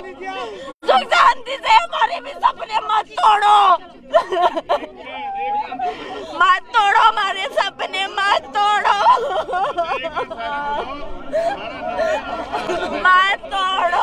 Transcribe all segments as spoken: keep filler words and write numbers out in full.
सुख शांति से हमारे भी सपने मत तोड़ो, मत तोड़ो हमारे सपने, मत तोड़ो, मत तोड़ो।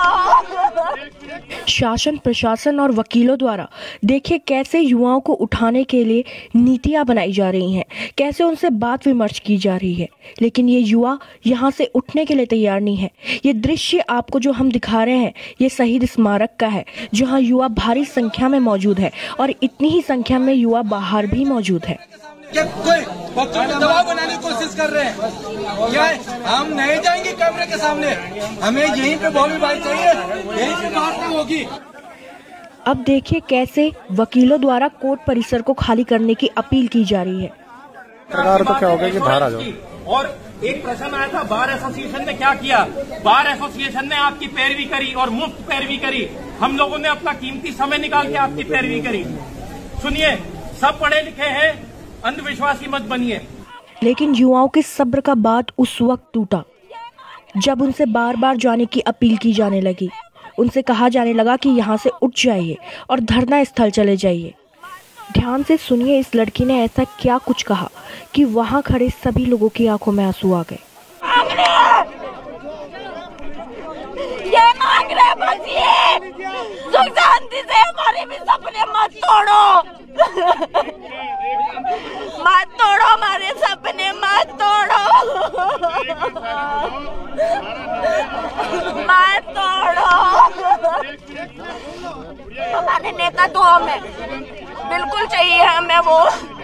शासन, प्रशासन और वकीलों द्वारा देखिए कैसे युवाओं को उठाने के लिए नीतियां बनाई जा रही हैं, कैसे उनसे बात विमर्श की जा रही है, लेकिन ये युवा यहाँ से उठने के लिए तैयार नहीं है। ये दृश्य आपको जो हम दिखा रहे हैं ये शहीद स्मारक का है, जहाँ युवा भारी संख्या में मौजूद है और इतनी ही संख्या में युवा बाहर भी मौजूद है। क्या कोई बच्चों को दबाव बनाने की कोशिश कर रहे हैं? क्या हम नहीं जाएंगे कैमरे के सामने, हमें यहीं पे बॉबी भाई चाहिए, यहीं पे बात होगी। अब देखिए कैसे वकीलों द्वारा कोर्ट परिसर को खाली करने की अपील की जा रही है। सरकार तो क्या होगा कि बाहर आ जाओ। और एक प्रश्न आया था, बार एसोसिएशन ने क्या किया? बार एसोसिएशन ने आपकी पैरवी करी और मुफ्त पैरवी करी। हम लोगों ने अपना कीमती समय निकाल के आपकी पैरवी करी। सुनिए, सब पढ़े लिखे हैं, अंधविश्वासी मत बनिए। लेकिन युवाओं के सब्र का बात उस वक्त टूटा जब उनसे बार बार जाने की अपील की जाने लगी। उनसे कहा जाने लगा कि यहाँ से उठ जाइए और धरना स्थल चले जाइए। ध्यान से सुनिए इस लड़की ने ऐसा क्या कुछ कहा कि वहाँ खड़े सभी लोगों की आंखों में आंसू आ गए। ये मांग रहे बस ये, सुख शांति से हमारे भी सपने मत तोड़ो, मत तोड़ो हमारे सपने, मत तोड़ो, मत तोड़ो। हमारे नेता तो हमें बिल्कुल चाहिए, हमें वो।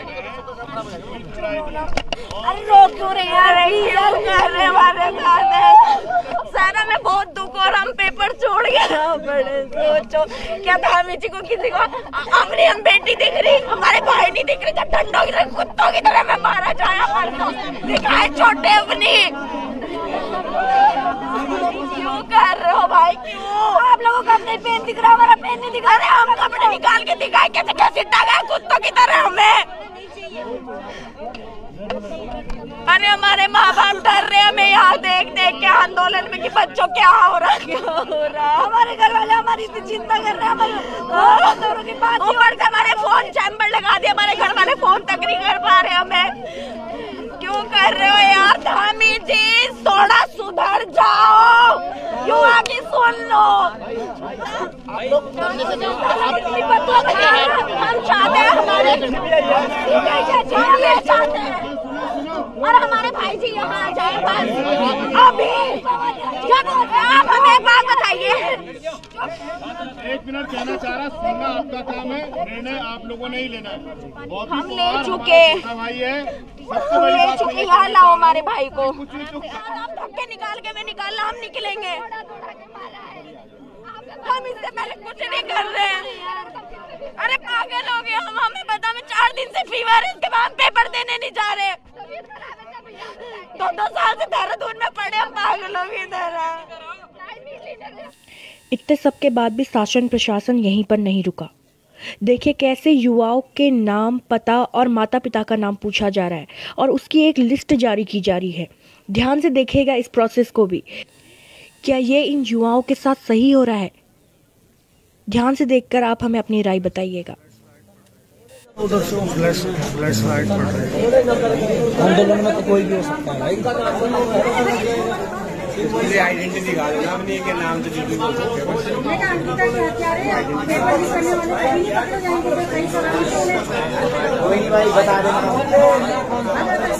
अरे रो क्यों रही है हमारे साथ? सर हमें बहुत दुख और हम पेपर छोड़ गया। बड़े सोचो क्या था, हमें को किसी को अपनी हम बेटी दिख रही, हमारे भाई नहीं दिख रही, डंडों की तरह कुत्तों की तरह में मारा जाया दिखाए छोटे अपनी। क्यों कर रहे हो भाई, क्यों? आप लोगों का अपने पेन दिख रहा, हमारा पेन नहीं दिखा रहे। हम कपड़े निकाल के दिखाए कैसे कैसे टगा कुत्तों की तरह हमें। अरे हमारे माँ बाप डर रहे, हमें यहाँ देख देख के आंदोलन में कि बच्चों क्या हो रहा क्या हो रहा। हमारे घर वाले हमारी इतनी चिंता कर रहे हैं, हमारे की बात ऊपर से हमारे फोन चैम्बर लगा दिए, हमारे घर वाले फोन तक नहीं कर पा रहे हमें। क्यों कर रहे हो यार धामी जी, थोड़ा सुधर जाओ, युवा की सुन लो। हम चाहते हैं हमारे चाहते हैं और हमारे भाई जी यहाँ आ जाए बस अभी। आप हमें एक बात बताइए। एक मिनट कहना चाह रहा, सुनना आपका काम है, निर्णय आप लोगों ने ही लेना है। हम ले चुके भाई है, हम ले चुके। यहाँ लाओ हमारे भाई को, आप धक्के निकाल के मैं निकालना, हम निकलेंगे। हम इससे पहले कुछ नहीं कर रहे हैं। अरे पागल हो गए हम, हमें पता, हमें चार दिन से फीवर है, इसके बाद पेपर देने नहीं जा रहे। दो दो साल से देहरादून में पड़े, हम पागल हो गए इधर। इतने सब के बाद भी शासन प्रशासन यहीं पर नहीं रुका। देखिए कैसे युवाओं के नाम, पता और माता पिता का नाम पूछा जा रहा है और उसकी एक लिस्ट जारी की जा रही है। ध्यान से देखिएगा इस प्रोसेस को भी, क्या ये इन युवाओं के साथ सही हो रहा है? ध्यान से देखकर आप हमें अपनी राय बताइएगा। उधर से फ्लैश फ्लैश लाइट पड़ रही है। आंदोलन में तो कोई भी हो सकता है भाई। इसलिए आइडेंटिटी कार्ड है ना, अपने के नाम से जो भी बोल सकते हैं। कोई नहीं भाई, बता देना।